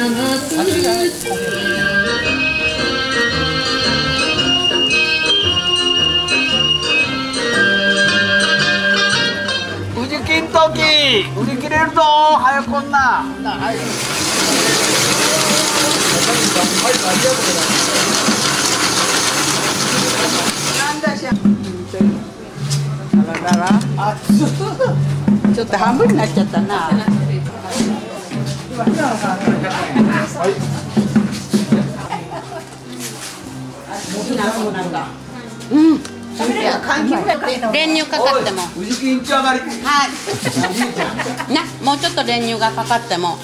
우지 낀떡이 우리 길에도 하얗 꽂나. ちょっと半分になっちゃったな。うん。練乳かかっても。はい。な、もうちょっと練乳がかかっても。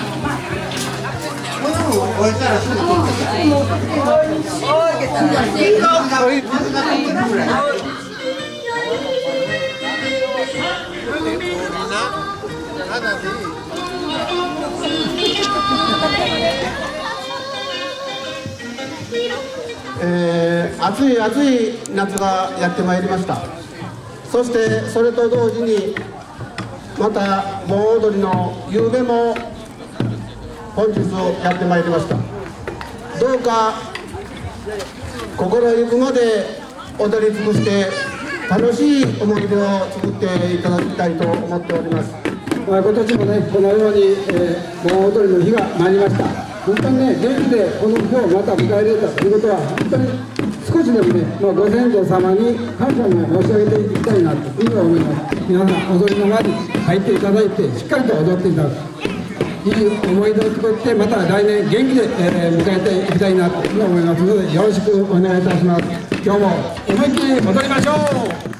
暑い暑い夏がやってまいりました。そしてそれと同時にまた盆踊りの夕べも本日やってまいりました。どうか心ゆくまで踊り尽くして楽しい思い出を作っていただきたいと思っております。 今年もね、このように、盆踊りの日が参りました。本当にね、元気でこの日をまた迎え入れたということは、本当に少しでもね、ご先祖様に感謝を申し上げていきたいなというふうに思います。皆さん、踊りの輪に入っていただいて、しっかりと踊っていただく、いい思い出を作って、また来年、元気で、迎えていきたいなというふうに思いますので、よろしくお願いいたします。今日も思いっきり踊りましょう。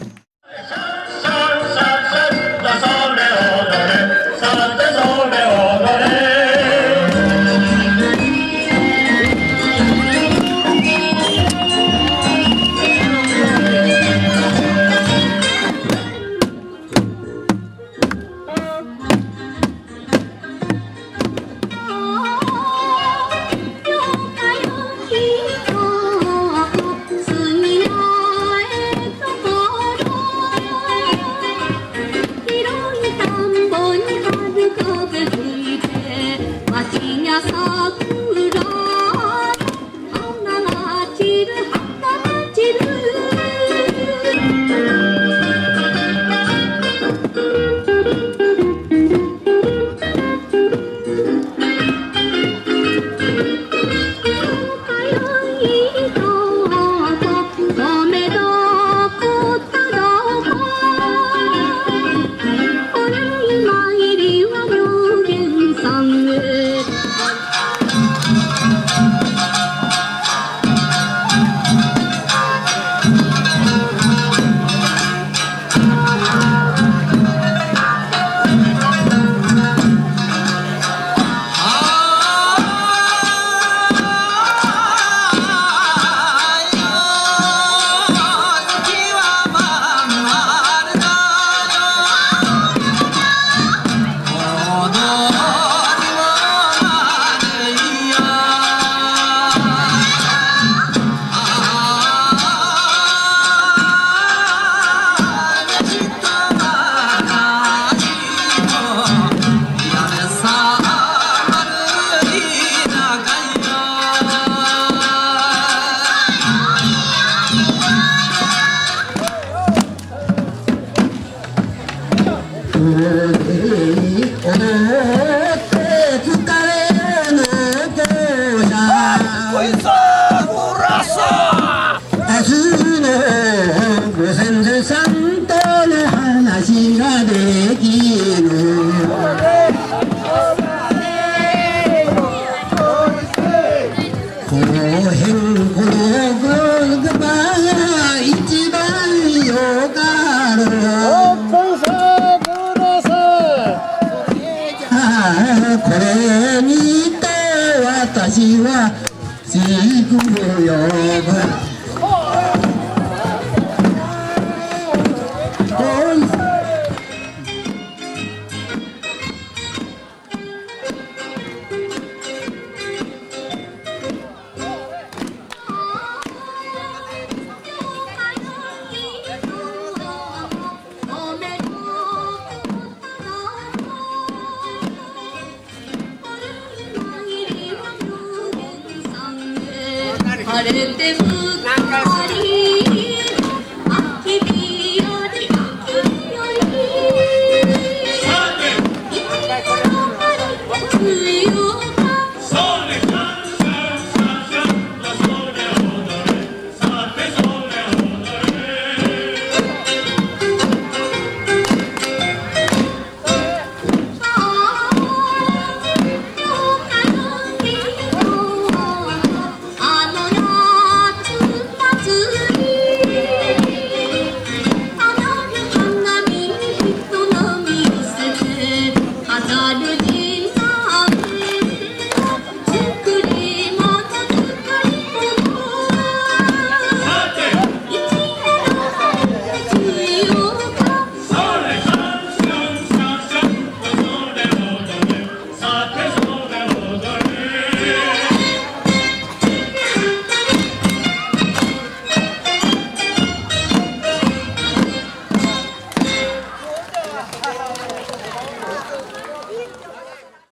れて向こう